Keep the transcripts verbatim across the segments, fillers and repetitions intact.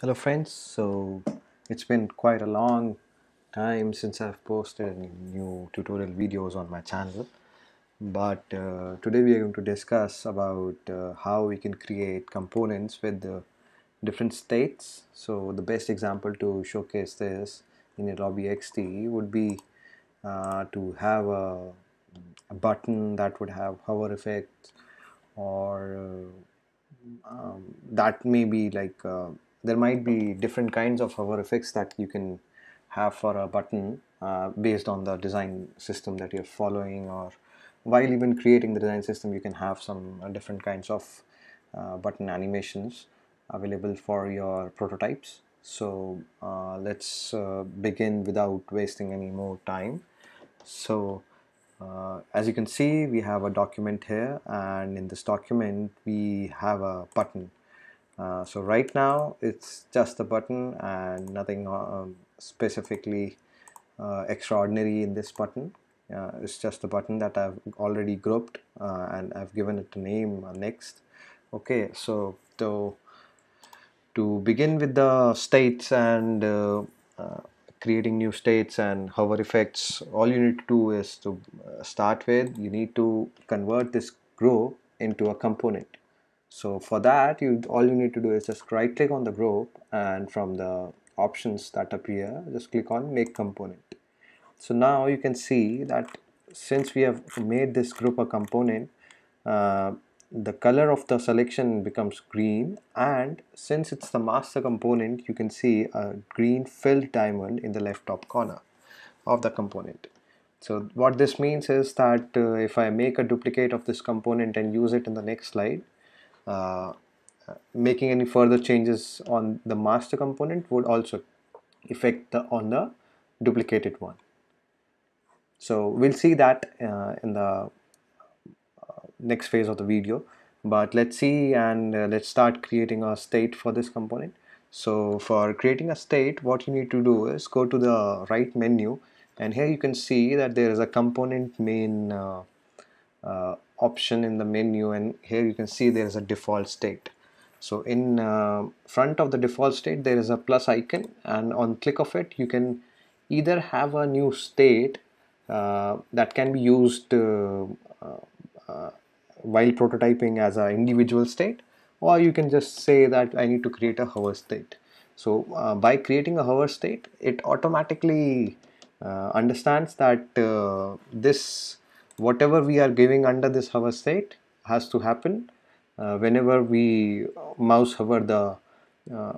Hello friends, so it's been quite a long time since I've posted any new tutorial videos on my channel, but uh, today we are going to discuss about uh, how we can create components with the different states. So the best example to showcase this in Adobe X D would be uh, to have a, a button that would have hover effects, or uh, um, that may be like uh, there might be different kinds of hover effects that you can have for a button uh, based on the design system that you're following, or while even creating the design system you can have some uh, different kinds of uh, button animations available for your prototypes. So uh, let's uh, begin without wasting any more time. So uh, as you can see, we have a document here, and in this document we have a button. Uh, so right now it's just a button and nothing um, specifically uh, extraordinary in this button. Uh, it's just a button that I've already grouped uh, and I've given it a name, uh, next. Okay, so to to begin with the states and uh, uh, creating new states and hover effects, all you need to do is to uh, start with, you need to convert this group into a component. So for that, you all you need to do is just right click on the group, and from the options that appear, just click on make component. So now you can see that since we have made this group a component, uh, the color of the selection becomes green, and since it's the master component, you can see a green filled diamond in the left top corner of the component. So what this means is that uh, if I make a duplicate of this component and use it in the next slide, uh, making any further changes on the master component would also affect the on the duplicated one. So we'll see that uh, in the next phase of the video, but let's see, and uh, let's start creating a state for this component. So for creating a state, what you need to do is go to the right menu, and here you can see that there is a component main uh, uh, option in the menu, and here you can see there is a default state. So in uh, front of the default state there is a plus icon, and on click of it you can either have a new state uh, that can be used uh, uh, uh, while prototyping as an individual state, or you can just say that I need to create a hover state. So uh, by creating a hover state, it automatically uh, understands that uh, this whatever we are giving under this hover state has to happen uh, whenever we mouse hover the uh,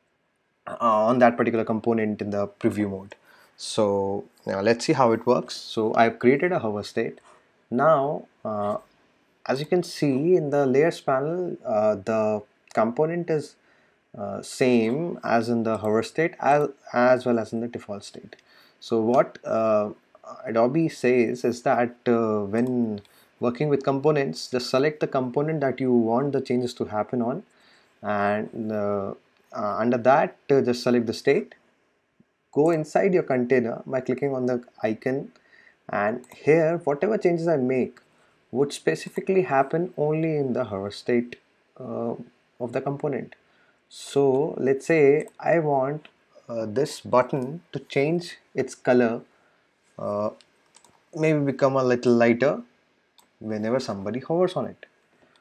on that particular component in the preview mode. So now let's see how it works. So I've created a hover state. Now uh, as you can see in the layers panel, uh, the component is uh, same as in the hover state as, as well as in the default state. So what uh, Adobe says is that uh, when working with components, just select the component that you want the changes to happen on, and uh, uh, under that uh, just select the state, go inside your container by clicking on the icon, and here whatever changes I make would specifically happen only in the hover state uh, of the component. So let's say I want uh, this button to change its color, uh, maybe become a little lighter whenever somebody hovers on it.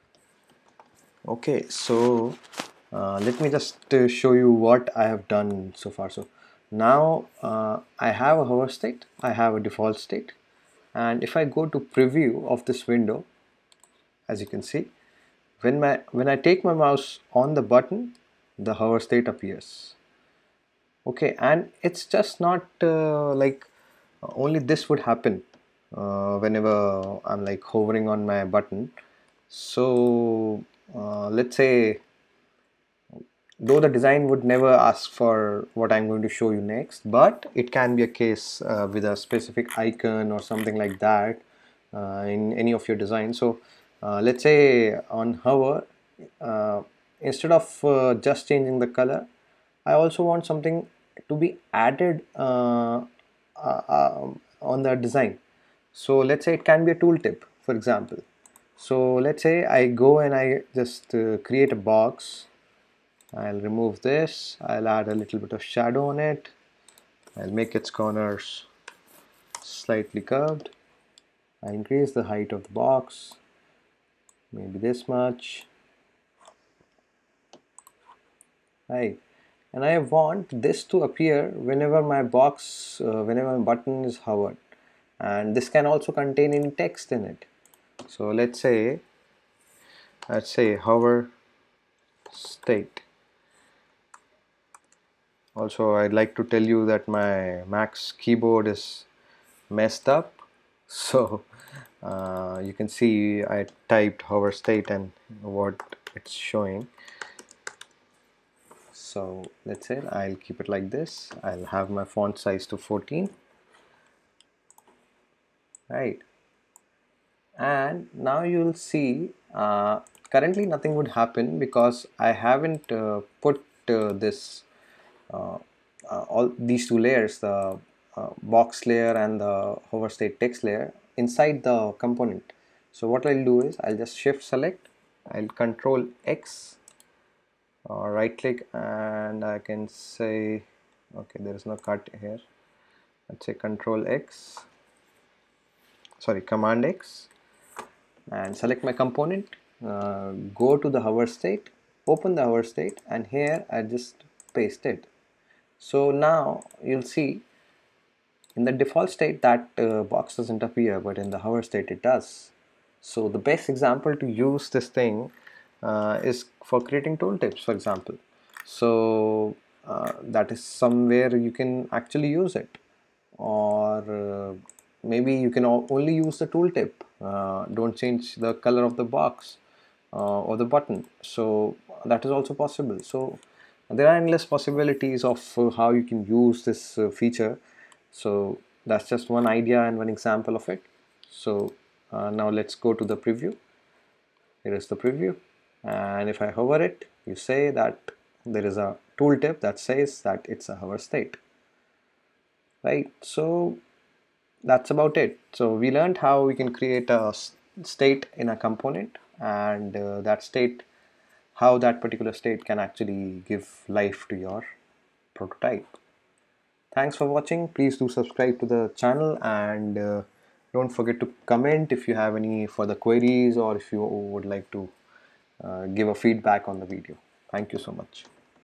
Okay, so uh, let me just uh, show you what I have done so far. So now uh, I have a hover state, I have a default state, and if I go to preview of this window, as you can see, when my when I take my mouse on the button, the hover state appears. Okay, and it's just not uh, like only this would happen uh, whenever I'm like hovering on my button. So uh, let's say, though the design would never ask for what I'm going to show you next, but it can be a case uh, with a specific icon or something like that uh, in any of your designs. So uh, let's say on hover, uh, instead of uh, just changing the color, I also want something to be added uh, uh, uh, on the design. So let's say it can be a tooltip, for example. So let's say I go and I just uh, create a box I'll remove this. I'll add a little bit of shadow on it. I'll make its corners slightly curved. I increase the height of the box, maybe this much. Right. And I want this to appear whenever my box, uh, whenever my button is hovered. And this can also contain any text in it. So let's say, let's say hover state. Also, I'd like to tell you that my Mac's keyboard is messed up. So uh, you can see I typed hover state and what it's showing. So let's say I'll keep it like this. I'll have my font size to fourteen. Right. And now you'll see uh, currently nothing would happen because I haven't uh, put uh, this uh, uh, all these two layers, the uh, box layer and the hover state text layer, inside the component. So what I'll do is I'll just shift select, I'll control X or right click, and I can say, okay, there is no cut here. Let's say control X, sorry, command X, and select my component, uh, go to the hover state, open the hover state, and here I just paste it. So now you'll see in the default state that uh, box doesn't appear, but in the hover state it does. So the best example to use this thing uh, is for creating tooltips, for example. So uh, that is somewhere you can actually use it, or uh, maybe you can only use the tooltip. Uh, don't change the color of the box uh, or the button. So that is also possible. So there are endless possibilities of uh, how you can use this uh, feature. So that's just one idea and one example of it. So uh, now let's go to the preview. Here is the preview, and if I hover it, you say that there is a tooltip that says that it's a hover state. Right, so that's about it. So we learned how we can create a state in a component, and uh, that state, how that particular state can actually give life to your prototype. Thanks for watching. Please do subscribe to the channel, and uh, don't forget to comment if you have any further queries or if you would like to uh, give a feedback on the video. Thank you so much.